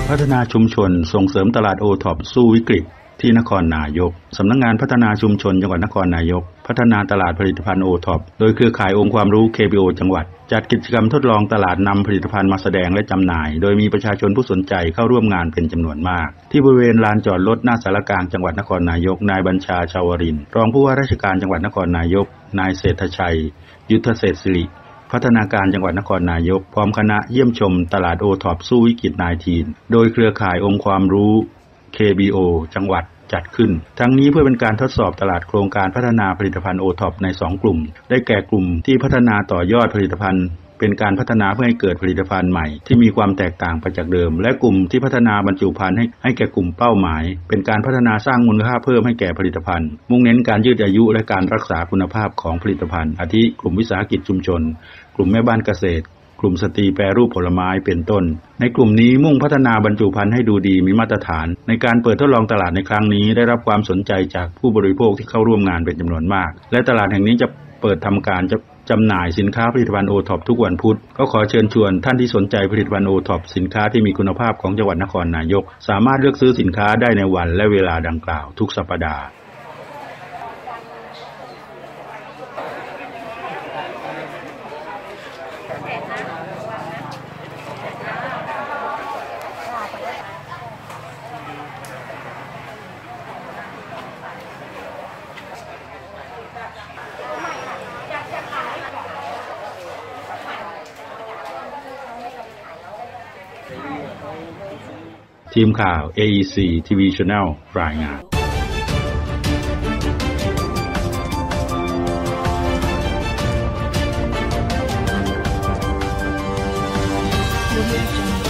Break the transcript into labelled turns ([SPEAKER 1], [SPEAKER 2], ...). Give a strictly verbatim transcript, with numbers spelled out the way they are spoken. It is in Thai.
[SPEAKER 1] พัฒนาชุมชนส่งเสริมตลาดโอท็อปสู้วิกฤตที่นครนายกสำนักงานพัฒนาชุมชนจังหวัดนครนายกพัฒนาตลาดผลิตภัณฑ์โอท็อปโดยเครือข่ายองค์ความรู้ เค พี โอ จังหวัดจัดกิจกรรมทดลองตลาดนำผลิตภัณฑ์มาแสดงและจำหน่ายโดยมีประชาชนผู้สนใจเข้าร่วมงานเป็นจำนวนมากที่บริเวณลานจอดรถหน้าศาลากลางจังหวัดนครนายกนายบัญชาชาวรินทร์รองผู้ว่าราชการจังหวัดนครนายกนายเศรษฐชัยยุทธเศรษฐศิริพัฒนาการจังหวัดนครนายกพร้อมคณะเยี่ยมชมตลาดโอท็อปสู้วิกฤต สิบเก้า โดยเครือข่ายองค์ความรู้ เค บี โอ จังหวัดจัดขึ้นทั้งนี้เพื่อเป็นการทดสอบตลาดโครงการพัฒนาผลิตภัณฑ์โอท็อปในสองกลุ่มได้แก่กลุ่มที่พัฒนาต่อยอดผลิตภัณฑ์เป็นการพัฒนาเพื่อให้เกิดผลิตภัณฑ์ใหม่ที่มีความแตกต่างไปจากเดิมและกลุ่มที่พัฒนาบรรจุภัณฑ์ให้ให้แก่กลุ่มเป้าหมายเป็นการพัฒนาสร้างมูลค่าเพิ่มให้แก่ผลิตภัณฑ์มุ่งเน้นการยืดอายุและการรักษาคุณภาพของผลิตภัณฑ์อาทิกลุ่มวิสาหกิจชุมชนกลุ่มแม่บ้านเกษตรกลุ่มสตรีแปรรูปผลไม้เป็นต้นในกลุ่มนี้มุ่งพัฒนาบรรจุภัณฑ์ให้ดูดีมีมาตรฐานในการเปิดทดลองตลาดในครั้งนี้ได้รับความสนใจจากผู้บริโภคที่เข้าร่วมงานเป็นจำนวนมากและตลาดแห่งนี้จะเปิดทำการจะจำหน่ายสินค้าผลิตภัณฑ์โอท็อปทุกวันพุธก็ขอเชิญชวนท่านที่สนใจผลิตภัณฑ์โอท็อปสินค้าที่มีคุณภาพของจังหวัดนครนายกสามารถเลือกซื้อสินค้าได้ในวันและเวลาดังกล่าวทุกสัปดาห์ทีมข่าว เอ อี ซี ที วี Channel รายงาน